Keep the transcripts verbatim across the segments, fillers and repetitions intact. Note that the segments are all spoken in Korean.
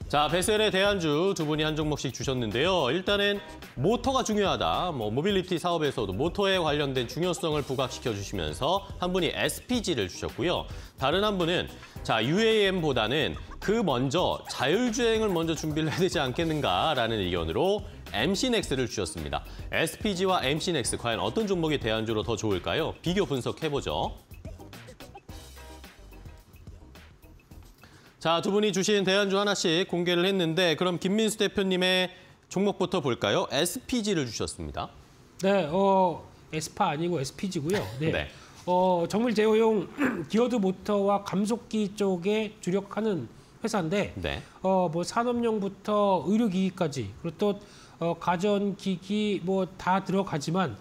자, 베셀의 대안주 두 분이 한 종목씩 주셨는데요. 일단은 모터가 중요하다. 뭐 모빌리티 사업에서도 모터에 관련된 중요성을 부각시켜 주시면서 한 분이 에스피지를 주셨고요. 다른 한 분은 자, 유에이엠보다는 그 먼저 자율주행을 먼저 준비를 해야 되지 않겠는가라는 의견으로 엠씨넥스를 주셨습니다. 에스피지와 엠씨넥스 과연 어떤 종목이 대안주로 더 좋을까요? 비교 분석해보죠. 자, 두 분이 주신 대안주 하나씩 공개를 했는데 그럼 김민수 대표님의 종목부터 볼까요? 에스피지를 주셨습니다. 네, 어, 에스파 아니고 에스피지고요. 네. 네. 어, 정밀 제어용 기어드 모터와 감속기 쪽에 주력하는 회사인데 네. 어, 뭐 산업용부터 의료기기까지 그리고 또 어, 가전기기 뭐 다 들어가지만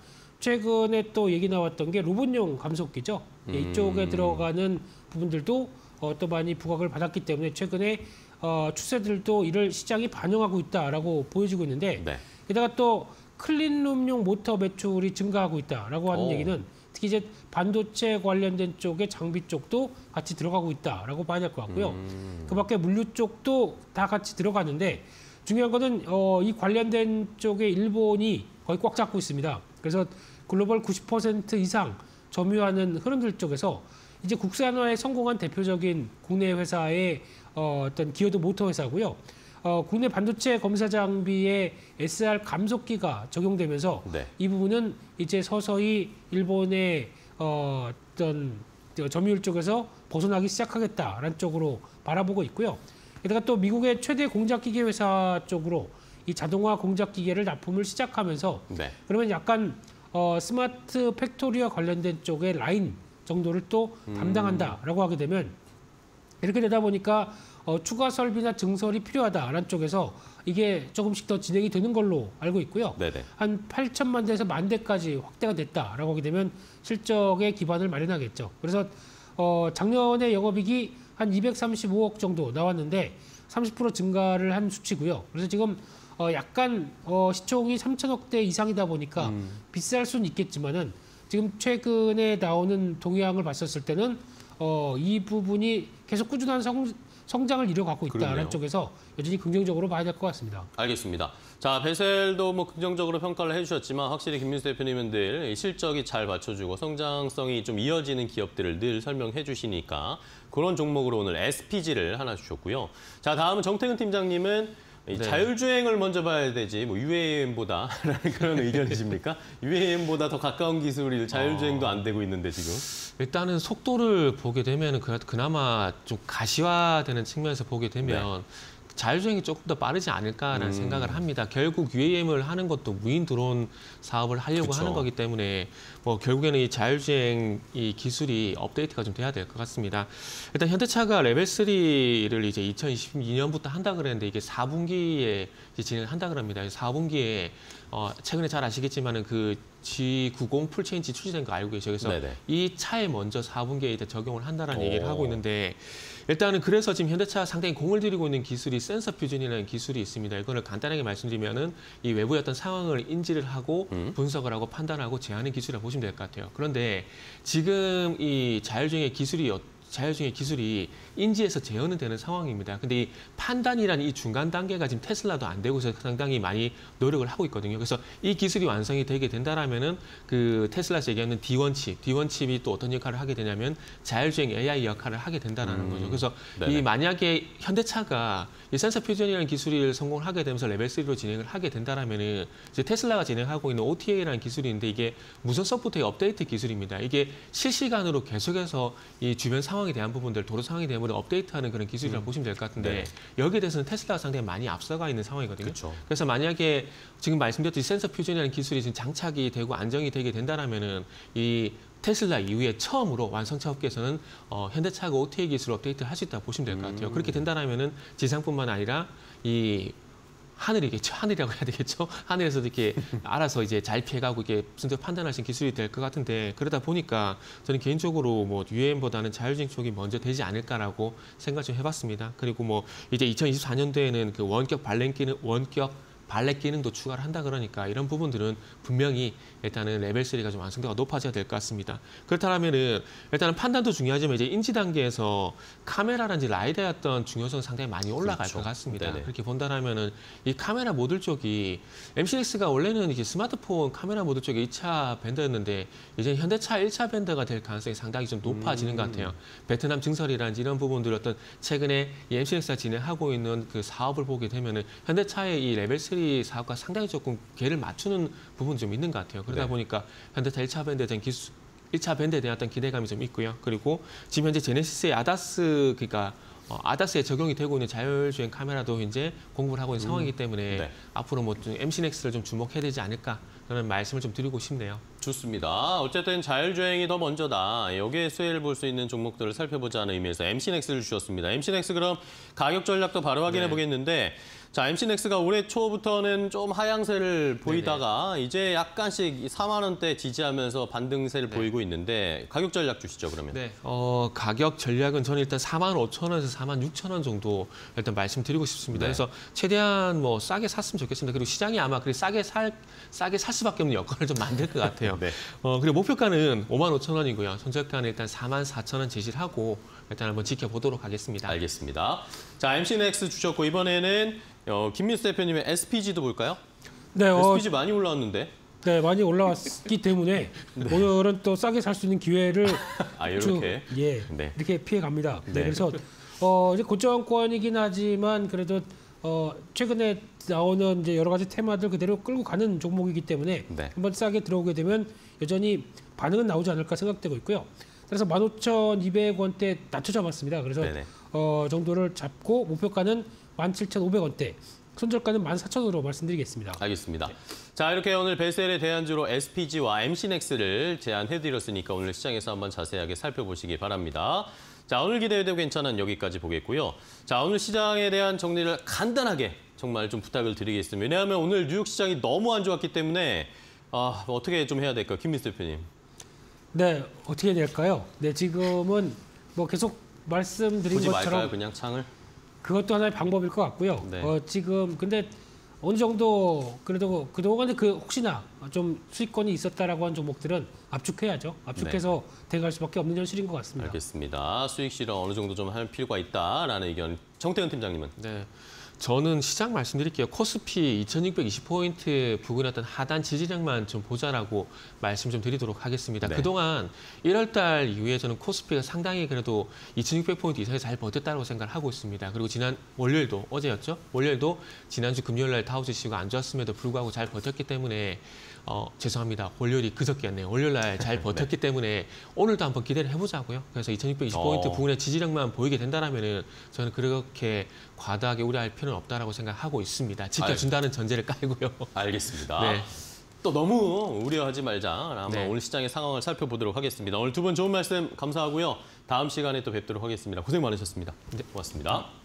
최근에 또 얘기 나왔던 게 로봇용 감속기죠. 음. 이쪽에 들어가는 부분들도 어, 또 많이 부각을 받았기 때문에 최근에 어, 추세들도 이를 시장이 반영하고 있다라고 보여지고 있는데 네. 게다가 또 클린룸용 모터 매출이 증가하고 있다라고 하는 오. 얘기는 특히 이제 반도체 관련된 쪽의 장비 쪽도 같이 들어가고 있다라고 봐야 될 것 같고요. 음. 그밖에 물류 쪽도 다 같이 들어가는데 중요한 거는 어, 이 관련된 쪽에 일본이 거의 꽉 잡고 있습니다. 그래서 글로벌 구십 퍼센트 이상 점유하는 흐름들 쪽에서 이제 국산화에 성공한 대표적인 국내 회사의 어, 어떤 기어드 모터 회사고요. 어, 국내 반도체 검사 장비에 에스알 감속기가 적용되면서 네. 이 부분은 이제 서서히 일본의 어, 어떤 점유율 쪽에서 벗어나기 시작하겠다라는 쪽으로 바라보고 있고요. 게다가 또 미국의 최대 공작기계 회사 쪽으로 이 자동화 공작기계를 납품을 시작하면서 네. 그러면 약간 어, 스마트 팩토리와 관련된 쪽의 라인 정도를 또 음. 담당한다라고 하게 되면 이렇게 되다 보니까 어, 추가 설비나 증설이 필요하다라는 쪽에서 이게 조금씩 더 진행이 되는 걸로 알고 있고요. 네네. 한 팔천만 대에서 만 대까지 확대가 됐다라고 하게 되면 실적의 기반을 마련하겠죠. 그래서 어, 작년에 영업이익이 한 이백삼십오억 정도 나왔는데 삼십 퍼센트 증가를 한 수치고요. 그래서 지금 어, 약간 어, 시총이 삼천억 대 이상이다 보니까 음. 비쌀 수는 있겠지만은 지금 최근에 나오는 동향을 봤었을 때는 어, 이 부분이 계속 꾸준한 성, 성장을 이뤄가고 있다는 쪽에서 여전히 긍정적으로 봐야 될 것 같습니다. 알겠습니다. 자, 베셀도 뭐 긍정적으로 평가를 해주셨지만 확실히 김민수 대표님은 늘 실적이 잘 맞춰주고 성장성이 좀 이어지는 기업들을 늘 설명해 주시니까 그런 종목으로 오늘 에스피지를 하나 주셨고요. 자, 다음은 정태근 팀장님은 네. 자율주행을 먼저 봐야 되지 뭐 유에이엠보다 라는 그런 의견이십니까? 유에이엠보다 더 가까운 기술이 자율주행도 안 되고 있는데 지금. 일단은 속도를 보게 되면 그나마 좀 가시화되는 측면에서 보게 되면 네. 자율주행이 조금 더 빠르지 않을까라는 음. 생각을 합니다. 결국 유에이엠을 하는 것도 무인 드론 사업을 하려고 그쵸. 하는 거기 때문에 뭐 결국에는 이 자율주행 이 기술이 업데이트가 좀 돼야 될 것 같습니다. 일단 현대차가 레벨 쓰리를 이제 이천이십이 년부터 한다 그랬는데 이게 사 분기에 이제 진행을 한다 그럽니다. 사 분기에 어 최근에 잘 아시겠지만은 그 지 구십 풀체인지 출시된 거 알고 계셔. 그래서 네네. 이 차에 먼저 사 분기에 이제 적용을 한다라는 오. 얘기를 하고 있는데 일단은 그래서 지금 현대차가 상당히 공을 들이고 있는 기술이 센서 퓨전이라는 기술이 있습니다. 이거를 간단하게 말씀드리면은 이 외부의 어떤 상황을 인지를 하고 음. 분석을 하고 판단하고 제어하는 기술이라고 보시면 될 것 같아요. 그런데 지금 이 자율주행의 기술이 자율주행의 기술이 인지해서 제어는 되는 상황입니다. 근데 이 판단이라는 이 중간 단계가 지금 테슬라도 안 되고 있어서 상당히 많이 노력을 하고 있거든요. 그래서 이 기술이 완성이 되게 된다라면은 그 테슬라에서 얘기하는 디 원 칩, 디 원 칩이 또 어떤 역할을 하게 되냐면 자율주행 에이아이 역할을 하게 된다는 음. 거죠. 그래서 네네. 이 만약에 현대차가 이 센서 퓨전이라는 기술을 성공을 하게 되면서 레벨 쓰리로 진행을 하게 된다라면은 이제 테슬라가 진행하고 있는 오티에이라는 기술인데 이게 무선 소프트웨어 업데이트 기술입니다. 이게 실시간으로 계속해서 이 주변 상황에 대한 부분들, 도로 상황에 대한 부분을 업데이트하는 그런 기술이라고 음. 보시면 될 것 같은데 네. 여기에 대해서는 테슬라가 상당히 많이 앞서가 있는 상황이거든요. 그쵸. 그래서 만약에 지금 말씀드렸듯이 센서 퓨전이라는 기술이 지금 장착이 되고 안정이 되게 된다라면은 이 테슬라 이후에 처음으로 완성차 업계에서는 어, 현대차가 오티에이 기술을 업데이트 할 수 있다고 보시면 될 것 같아요. 음. 그렇게 된다라면은 지상뿐만 아니라 이 하늘이겠죠. 하늘이라고 해야 되겠죠. 하늘에서도 이렇게 알아서 이제 잘 피해가고 이렇게 순서 판단할 수 있는 기술이 될 것 같은데 그러다 보니까 저는 개인적으로 뭐 유에이엠보다는 자율주행 쪽이 먼저 되지 않을까라고 생각 좀 해봤습니다. 그리고 뭐 이제 이천이십사 년도에는 그 원격 발렌기는 원격 발렛 기능도 추가를 한다 그러니까 이런 부분들은 분명히 일단은 레벨 쓰리가 좀 완성도가 높아져야 될 것 같습니다. 그렇다면은 일단은 판단도 중요하지만 이제 인지 단계에서 카메라라든지 라이다의 어떤 중요성 상당히 많이 올라갈 그렇죠. 것 같습니다. 네네. 그렇게 본다라면은 이 카메라 모듈 쪽이 엠씨닉스가 원래는 이제 스마트폰 카메라 모듈 쪽에 이 차 밴더였는데 이제 현대차 일 차 밴더가 될 가능성이 상당히 좀 높아지는 음. 것 같아요. 베트남 증설이라든지 이런 부분들 어떤 최근에 이 엠씨닉스가 진행하고 있는 그 사업을 보게 되면은 현대차의 이 레벨 쓰리 사업과 상당히 조금 궤를 맞추는 부분이 좀 있는 것 같아요. 그러다 네. 보니까 현대차 일 차 밴드에 대한 기술 일 차 밴드에 대한 어떤 기대감이 좀 있고요. 그리고 지금 현재 제네시스의 아다스 그러니까 어, 아다스에 적용이 되고 있는 자율주행 카메라도 이제 공부를 하고 있는 상황이기 때문에 네. 앞으로 뭐 엠씨닉스를 좀 주목해야 되지 않을까라는 말씀을 좀 드리고 싶네요. 좋습니다. 어쨌든 자율주행이 더 먼저다. 여기에 수혜를 볼 수 있는 종목들을 살펴보자는 의미에서 엠씨넥스를 주셨습니다. 엠씨넥스 그럼 가격 전략도 바로 확인해 네. 보겠는데 자, 엠씨넥스가 올해 초부터는 좀 하향세를 보이다가 이제 약간씩 사만 원대 지지하면서 반등세를 네. 보이고 있는데 가격 전략 주시죠, 그러면. 네, 어, 가격 전략은 저는 일단 사만 오천 원에서 사만 육천 원 정도 일단 말씀드리고 싶습니다. 네. 그래서 최대한 뭐 싸게 샀으면 좋겠습니다. 그리고 시장이 아마 그렇게 싸게 살 싸게 살 수밖에 없는 여건을 좀 만들 것 같아요. 네. 어, 그리고 목표가는 오만 오천 원이고요. 손절가는 일단 사만 사천 원 제시를 하고 일단 한번 지켜보도록 하겠습니다. 알겠습니다. 자, 엠씨넥스 주셨고 이번에는 어, 김민수 대표님의 에스피지도 볼까요? 네, 어, 에스피지 많이 올라왔는데. 네, 많이 올라왔기 때문에 오늘은 또 싸게 살 수 있는 기회를 아, 쭉, 이렇게. 예, 네. 이렇게 피해 갑니다. 네. 네. 그래서 어, 이제 고점권이긴 하지만 그래도 어, 최근에 나오는 이제 여러 가지 테마들 그대로 끌고 가는 종목이기 때문에 네. 한번 싸게 들어오게 되면 여전히 반응은 나오지 않을까 생각되고 있고요. 그래서 만 오천이백 원대 낮춰 잡았습니다. 그래서 네네. 어, 정도를 잡고 목표가는 만 칠천오백 원대, 손절가는 만 사천 원으로 말씀드리겠습니다. 알겠습니다. 자, 이렇게 오늘 베셀의 대안주로 에스피지와 엠씨넥스를 제안해드렸으니까 오늘 시장에서 한번 자세하게 살펴보시기 바랍니다. 자, 오늘 기대해도 괜찮은 여기까지 보겠고요. 자, 오늘 시장에 대한 정리를 간단하게 정말 좀 부탁을 드리겠습니다. 왜냐하면 오늘 뉴욕 시장이 너무 안 좋았기 때문에 아, 어떻게 좀 해야 될까요? 김민수 대표님. 네, 어떻게 해야 될까요? 네, 지금은 뭐 계속 말씀드린 보지 것처럼 말까요? 그냥 창을? 그것도 하나의 방법일 것 같고요. 네. 어, 지금 근데 어느 정도 그래도 그동안에 그 혹시나 좀 수익권이 있었다라고 한 종목들은 압축해야죠. 압축해서 대응할 수밖에 없는 현실인 것 같습니다. 알겠습니다. 수익 실현 어느 정도 좀 할 필요가 있다라는 의견. 정태현 팀장님은? 네. 저는 시장 말씀드릴게요. 코스피 이천육백이십 포인트 부근의 어떤 하단 지지력만 좀 보자라고 말씀 좀 드리도록 하겠습니다. 네. 그동안 일월 달 이후에 저는 코스피가 상당히 그래도 이천육백 포인트 이상에 잘 버텼다고 생각을 하고 있습니다. 그리고 지난 월요일도 어제였죠? 월요일도 지난주 금요일 날 다우 지수가 안 좋았음에도 불구하고 잘 버텼기 때문에 어, 죄송합니다. 월요일이 그저께였네요. 월요일 날 잘 버텼기 네. 때문에 오늘도 한번 기대를 해보자고요. 그래서 이천육백이십 포인트 어. 부근의 지지력만 보이게 된다면은 저는 그렇게 과다하게 우려할 필요는 없다라고 생각하고 있습니다. 지켜준다는 전제를 깔고요. 알겠습니다. 네. 또 너무 우려하지 말자. 한번 네. 오늘 시장의 상황을 살펴보도록 하겠습니다. 오늘 두 분 좋은 말씀 감사하고요. 다음 시간에 또 뵙도록 하겠습니다. 고생 많으셨습니다. 네, 고맙습니다.